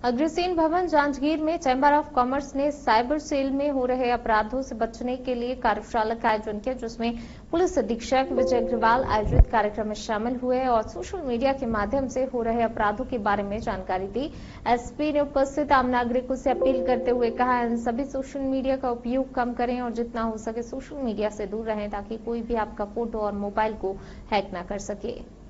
अग्रसेन भवन जांजगीर में chamber of commerce ने cyber cell में हो रहे अपराधों से बचने के लिए कार्यशाला का आयोजन किया, जिसमें पुलिस अधीक्षक विजय अग्रवाल आयोजित कार्यक्रम में शामिल हुए और सोशल मीडिया के माध्यम से हो रहे अपराधों के बारे में जानकारी दी। एसपी ने उपस्थित आम नागरिकों से अपील करते हुए कहा, इन सभी सोशल मीडिया का उपयोग कम करें और जितना हो सके सोशल मीडिया से दूर रहें ताकि कोई भी आपका फोटो और मोबाइल को हैक न कर सके।